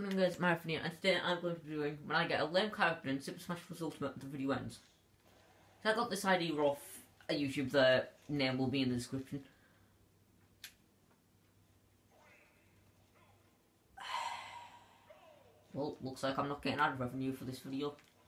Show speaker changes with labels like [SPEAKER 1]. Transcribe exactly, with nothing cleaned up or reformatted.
[SPEAKER 1] welcome guys, Marathon here, and today I'm going to be doing when I get a lame character in Super Smash Bros Ultimate the video ends. So I got this idea off YouTube, the name will be in the description. Well, looks like I'm not getting ad revenue for this video.